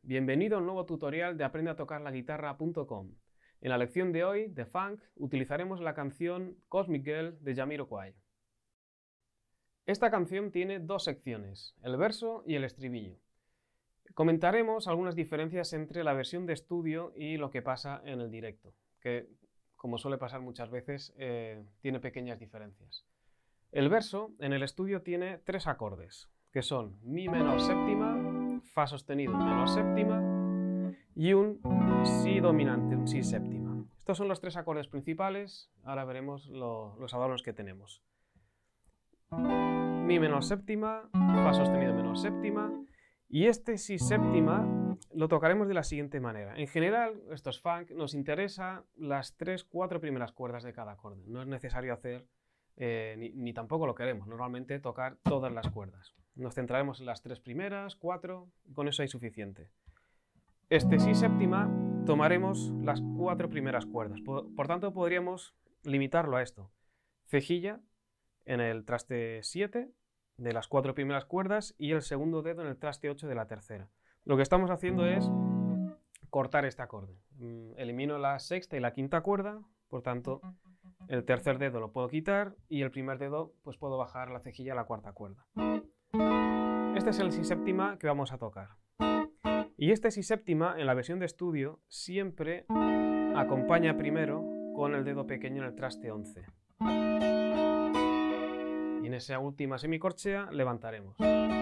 bienvenido a un nuevo tutorial de aprendeatocarlaguitarra.com. En la lección de hoy, de funk, utilizaremos la canción Cosmic Girl de Jamiroquai. Esta canción tiene dos secciones, el verso y el estribillo. Comentaremos algunas diferencias entre la versión de estudio y lo que pasa en el directo, que, como suele pasar muchas veces, tiene pequeñas diferencias. El verso en el estudio tiene tres acordes, que son mi menor séptima, fa sostenido menor séptima y un si dominante, un si séptima. Estos son los tres acordes principales. Ahora veremos los adornos que tenemos. Mi menor séptima, fa sostenido menor séptima, y este si séptima lo tocaremos de la siguiente manera. En general, esto es funk, nos interesa las 3-4 primeras cuerdas de cada acorde. No es necesario hacer, ni tampoco lo queremos, normalmente tocar todas las cuerdas. Nos centraremos en las 3 primeras, 4, y con eso hay suficiente. Este si séptima tomaremos las 4 primeras cuerdas, por tanto podríamos limitarlo a esto. Cejilla en el traste 7 de las 4 primeras cuerdas y el segundo dedo en el traste 8 de la tercera. Lo que estamos haciendo es cortar este acorde. Elimino la sexta y la quinta cuerda, por tanto el tercer dedo lo puedo quitar y el primer dedo pues puedo bajar la cejilla a la cuarta cuerda. Este es el si séptima que vamos a tocar. Y este si séptima en la versión de estudio siempre acompaña primero con el dedo pequeño en el traste 11. Y en esa última semicorchea levantaremos.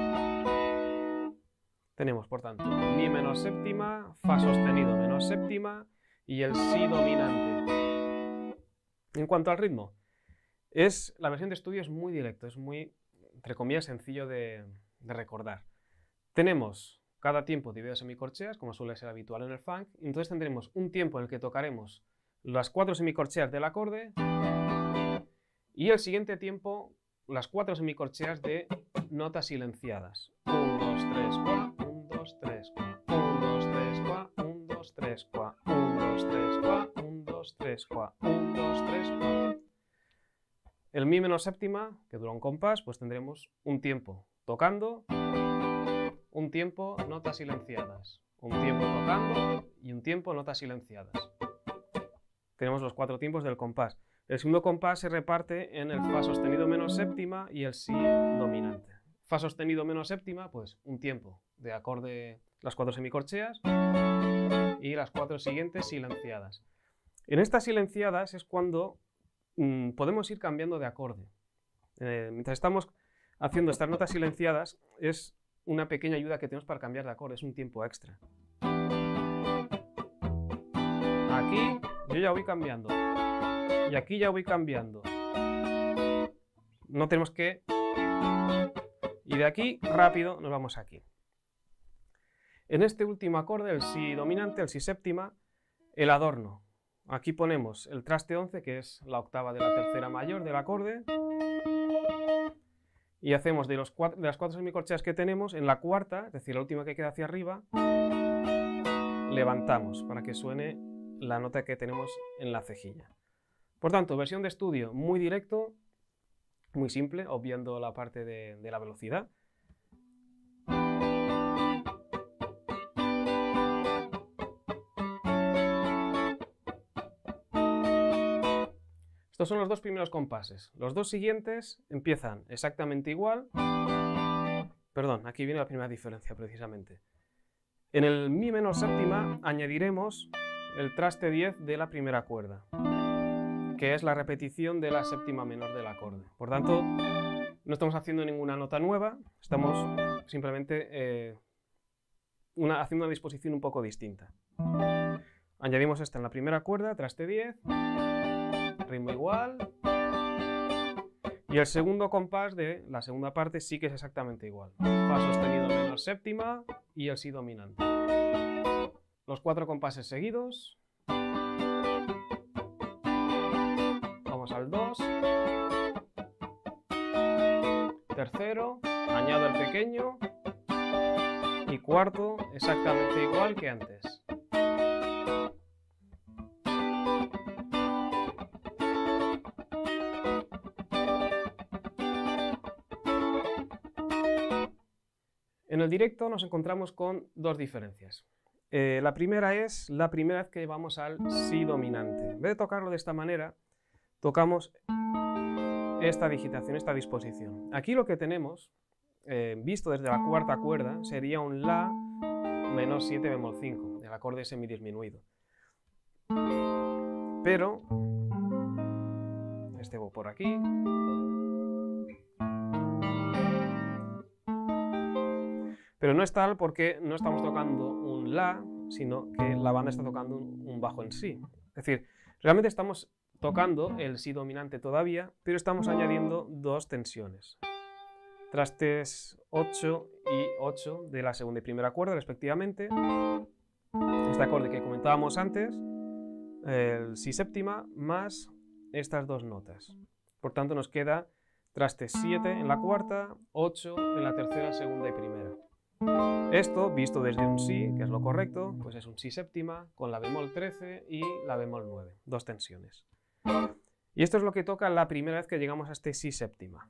Tenemos, por tanto, mi menor séptima, fa sostenido menor séptima y el si dominante. En cuanto al ritmo, la versión de estudio es muy directo, es muy, entre comillas, sencillo de recordar. Tenemos cada tiempo dividido en semicorcheas, como suele ser habitual en el funk, y entonces tendremos un tiempo en el que tocaremos las 4 semicorcheas del acorde y el siguiente tiempo las 4 semicorcheas de notas silenciadas. 1, 2, 3, 4, 1, 2, 3, 4, 1, 2, 3, 4, 1, 2, 3, 4, 1, 2, 3, 4, 1, 2, 3, 4, 1, 2, 3, 4. El mi menor séptima, que dura un compás, pues tendremos un tiempo tocando, un tiempo notas silenciadas, un tiempo tocando y un tiempo notas silenciadas. Tenemos los 4 tiempos del compás. El segundo compás se reparte en el fa sostenido menor séptima y el si dominante. Fa sostenido menor séptima, pues un tiempo de acorde, las 4 semicorcheas y las 4 siguientes silenciadas. En estas silenciadas es cuando podemos ir cambiando de acorde. Mientras estamos haciendo estas notas silenciadas es una pequeña ayuda que tenemos para cambiar de acorde, es un tiempo extra. Aquí yo ya voy cambiando. Y aquí ya voy cambiando. No tenemos que... Y de aquí, rápido, nos vamos aquí. En este último acorde, el si dominante, el si séptima, el adorno. Aquí ponemos el traste 11, que es la octava de la tercera mayor del acorde. Y hacemos de las 4 semicorcheas que tenemos, en la cuarta, es decir, la última que queda hacia arriba, levantamos para que suene la nota que tenemos en la cejilla. Por tanto, versión de estudio muy directo, muy simple, obviando la parte de la velocidad. Estos son los 2 primeros compases. Los 2 siguientes empiezan exactamente igual. Perdón, aquí viene la primera diferencia precisamente. En el mi menor séptima añadiremos el traste 10 de la primera cuerda, que es la repetición de la séptima menor del acorde. Por tanto, no estamos haciendo ninguna nota nueva, estamos simplemente haciendo una disposición un poco distinta. Añadimos esta en la primera cuerda, traste 10, ritmo igual, y el segundo compás de la segunda parte sí que es exactamente igual. Fa sostenido menor séptima y el si dominante. Los 4 compases seguidos. Al 2, tercero, añado el pequeño y cuarto exactamente igual que antes. En el directo nos encontramos con dos diferencias. La primera es la primera vez que llevamos al si dominante. En vez de tocarlo de esta manera, tocamos esta digitación, esta disposición. Aquí lo que tenemos, visto desde la cuarta cuerda, sería un La menor 7 bemol 5, el acorde semidisminuido. Pero, este va por aquí. Pero no es tal porque no estamos tocando un La, sino que la banda está tocando un bajo en Si. Es decir, realmente estamos tocando el Si dominante todavía, pero estamos añadiendo dos tensiones. Trastes 8 y 8 de la segunda y primera cuerda, respectivamente. Este acorde que comentábamos antes, el Si séptima, más estas dos notas. Por tanto, nos queda traste 7 en la cuarta, 8 en la tercera, segunda y primera. Esto, visto desde un Si, que es lo correcto, pues es un Si séptima con la bemol 13 y la bemol 9, dos tensiones. Y esto es lo que toca la primera vez que llegamos a este Si séptima.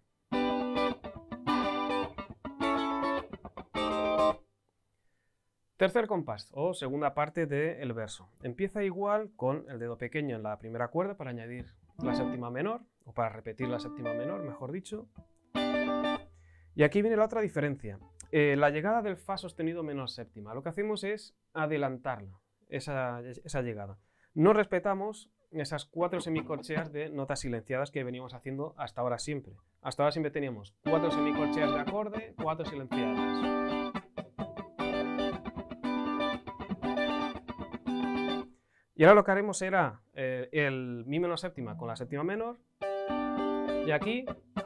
Tercer compás, o segunda parte del verso. Empieza igual con el dedo pequeño en la primera cuerda para añadir la séptima menor, o para repetir la séptima menor, mejor dicho. Y aquí viene la otra diferencia. La llegada del Fa sostenido menor séptima. Lo que hacemos es adelantarla, esa llegada. No respetamos esas 4 semicorcheas de notas silenciadas que veníamos haciendo hasta ahora siempre. Hasta ahora siempre teníamos 4 semicorcheas de acorde, 4 silenciadas. Y ahora lo que haremos será el Mi menor séptima con la séptima menor, y aquí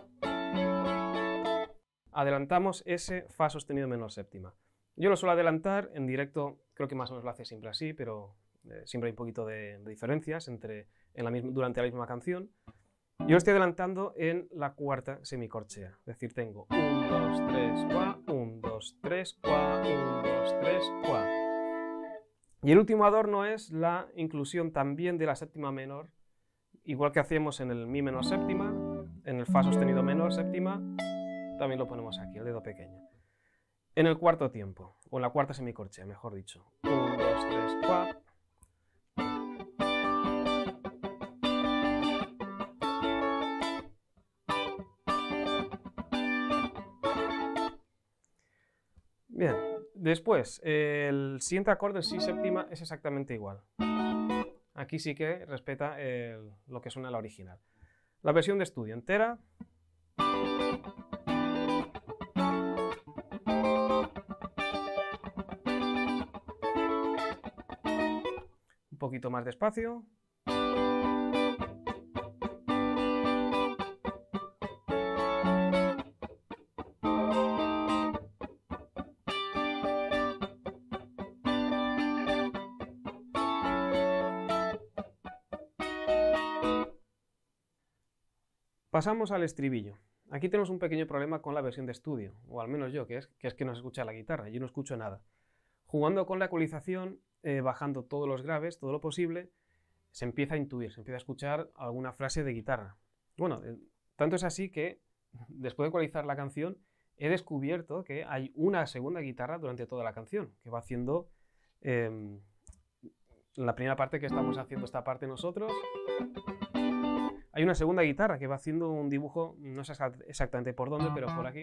adelantamos ese Fa sostenido menor séptima. Yo lo suelo adelantar en directo, creo que más o menos lo hace siempre así, pero siempre hay un poquito de diferencias durante la misma canción. Yo lo estoy adelantando en la cuarta semicorchea, es decir, tengo 1, 2, 3, Qua, 1, 2, 3, Qua, 1, 2, 3, Qua. Y el último adorno es la inclusión también de la séptima menor, igual que hacíamos en el Mi menor séptima, en el Fa sostenido menor séptima, también lo ponemos aquí, el dedo pequeño. En el cuarto tiempo, o en la cuarta semicorchea, mejor dicho. 1, 2, 3, Qua. Bien, después, el siguiente acorde, el Si séptima, es exactamente igual. Aquí sí que respeta lo que suena la original. La versión de estudio entera. Un poquito más despacio. Pasamos al estribillo. Aquí tenemos un pequeño problema con la versión de estudio, o al menos yo, que es que no se escucha la guitarra, yo no escucho nada. Jugando con la ecualización, bajando todos los graves, todo lo posible, se empieza a intuir, se empieza a escuchar alguna frase de guitarra. Bueno, tanto es así que, después de ecualizar la canción, he descubierto que hay una segunda guitarra durante toda la canción, que va haciendo la primera parte que estamos haciendo esta parte nosotros. Hay una segunda guitarra que va haciendo un dibujo, no sé exactamente por dónde, pero por aquí.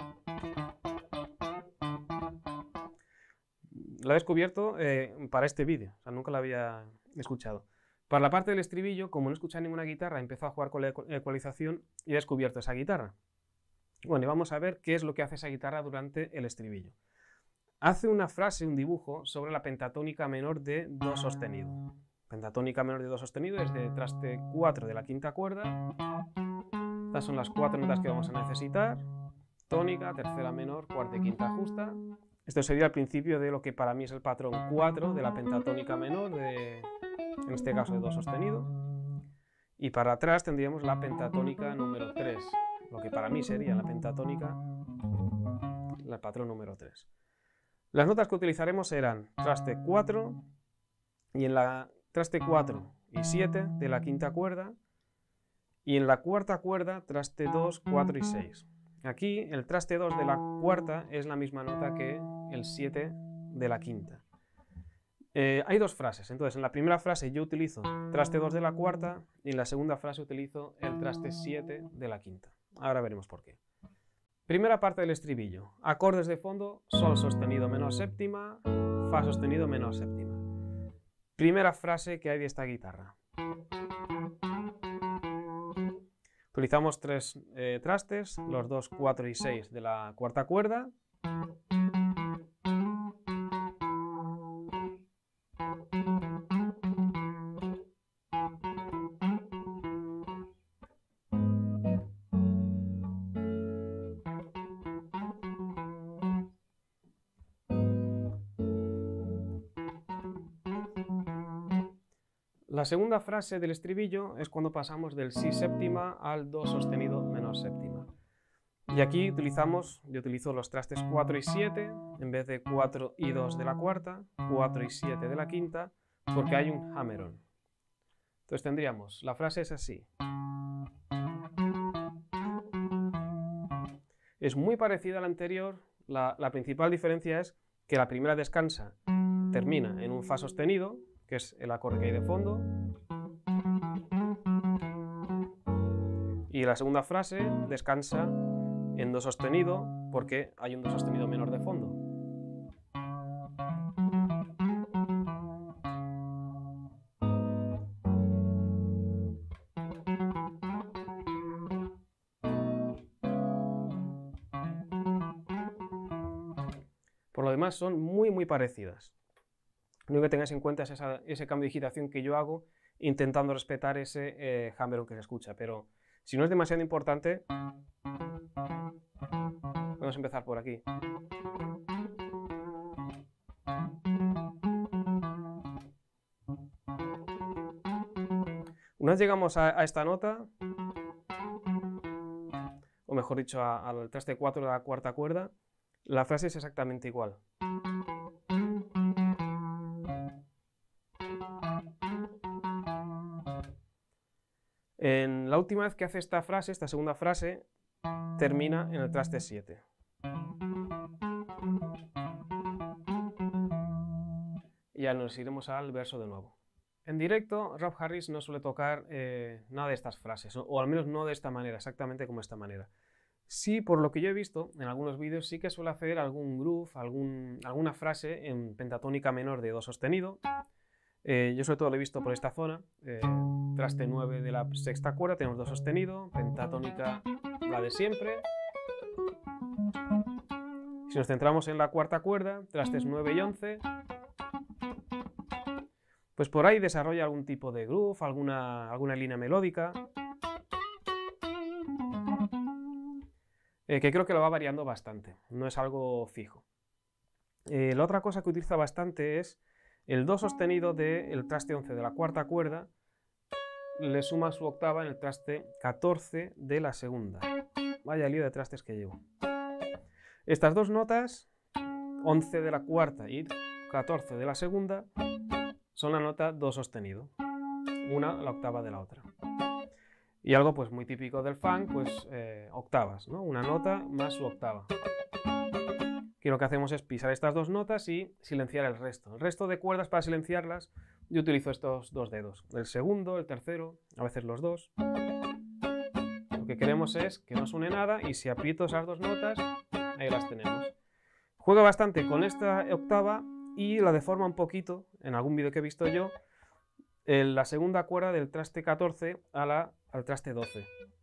La he descubierto para este vídeo, o sea, nunca la había escuchado. Para la parte del estribillo, como no escuchaba ninguna guitarra, empezó a jugar con la ecualización y he descubierto esa guitarra. Bueno, y vamos a ver qué es lo que hace esa guitarra durante el estribillo. Hace una frase, un dibujo, sobre la pentatónica menor de Do sostenido. Pentatónica menor de Do sostenido es de traste 4 de la quinta cuerda. Estas son las 4 notas que vamos a necesitar. Tónica, tercera menor, cuarta y quinta justa. Esto sería el principio de lo que para mí es el patrón 4 de la pentatónica menor, en este caso de Do sostenido. Y para atrás tendríamos la pentatónica número 3, lo que para mí sería la pentatónica, el patrón número 3. Las notas que utilizaremos serán traste 4 y en la traste 4 y 7 de la quinta cuerda, y en la cuarta cuerda traste 2, 4 y 6. Aquí el traste 2 de la cuarta es la misma nota que el 7 de la quinta. Hay dos frases, entonces en la primera frase yo utilizo traste 2 de la cuarta y en la segunda frase utilizo el traste 7 de la quinta. Ahora veremos por qué. Primera parte del estribillo. Acordes de fondo, sol sostenido menor séptima, fa sostenido menor séptima. Primera frase que hay de esta guitarra. Utilizamos tres trastes, los 2, 4 y 6 de la cuarta cuerda. La segunda frase del estribillo es cuando pasamos del si séptima al do sostenido menor séptima. Y aquí yo utilizo los trastes 4 y 7 en vez de 4 y 2 de la cuarta, 4 y 7 de la quinta, porque hay un hammer-on. Entonces tendríamos, la frase es así. Es muy parecida a la anterior, la principal diferencia es que la primera descansa, termina en un fa sostenido, que es el acorde que hay de fondo, y la segunda frase descansa en do sostenido porque hay un do sostenido menor de fondo. Por lo demás son muy parecidas. Lo único que tengáis en cuenta es ese cambio de digitación que yo hago intentando respetar ese hammer-on que se escucha, pero si no es demasiado importante, vamos a empezar por aquí. Una vez llegamos a esta nota, o mejor dicho, al traste 4 de la cuarta cuerda, la frase es exactamente igual. En la última vez que hace esta frase, esta segunda frase, termina en el traste 7. Y ya nos iremos al verso de nuevo. En directo, Rob Harris no suele tocar nada de estas frases, o al menos no de esta manera, exactamente como esta manera. Sí, por lo que yo he visto en algunos vídeos, sí que suele hacer algún groove, alguna frase en pentatónica menor de do sostenido. Yo sobre todo lo he visto por esta zona, traste 9 de la sexta cuerda, tenemos do sostenido, pentatónica la de siempre. Si nos centramos en la cuarta cuerda, trastes 9 y 11, pues por ahí desarrolla algún tipo de groove, alguna línea melódica, que creo que lo va variando bastante, no es algo fijo. La otra cosa que utiliza bastante es el do sostenido del traste 11 de la cuarta cuerda, le suma su octava en el traste 14 de la segunda. Vaya lío de trastes que llevo. Estas dos notas, 11 de la cuarta y 14 de la segunda, son la nota do sostenido, una la octava de la otra. Y algo pues muy típico del funk, pues octavas, ¿no? Una nota más su octava. Aquí lo que hacemos es pisar estas dos notas y silenciar el resto. El resto de cuerdas, para silenciarlas, yo utilizo estos dos dedos, el segundo, el tercero, a veces los dos. Lo que queremos es que no suene nada y si aprieto esas dos notas, ahí las tenemos. Juego bastante con esta octava y la deforma un poquito, en algún vídeo que he visto yo, la segunda cuerda del traste 14 al traste 12.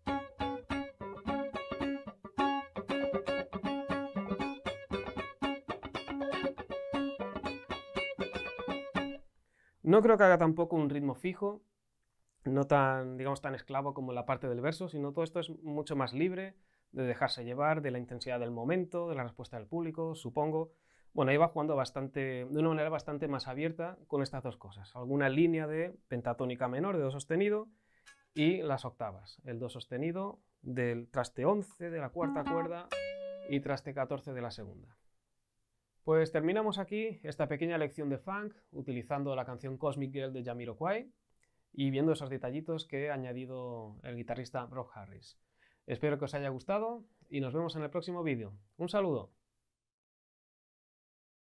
No creo que haga tampoco un ritmo fijo, no tan, digamos, tan esclavo como la parte del verso, sino todo esto es mucho más libre, de dejarse llevar, de la intensidad del momento, de la respuesta del público, supongo. Bueno, ahí va jugando de una manera bastante más abierta con estas dos cosas. Alguna línea de pentatónica menor de do sostenido y las octavas. El do sostenido del traste 11 de la cuarta cuerda y traste 14 de la segunda. Pues terminamos aquí esta pequeña lección de funk utilizando la canción Cosmic Girl de Jamiroquai y viendo esos detallitos que ha añadido el guitarrista Rob Harris. Espero que os haya gustado y nos vemos en el próximo vídeo. Un saludo.